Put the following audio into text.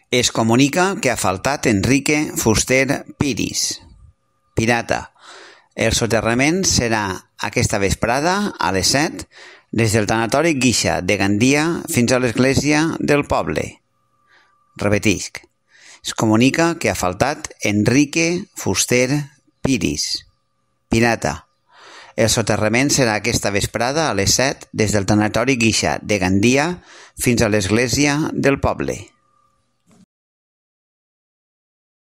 Es comunica que ha faltat Enrique Fuster Piris, pirata. El soterrament serà aquesta vesprada a les 7 des del tanatori Guixa de Gandia fins a l'església del poble. Repetisc. Es comunica que ha faltat Enrique Fuster Piris, pirata. El soterrament serà aquesta vesprada a les 7 des del tanatori Guixa de Gandia fins a l'església del poble.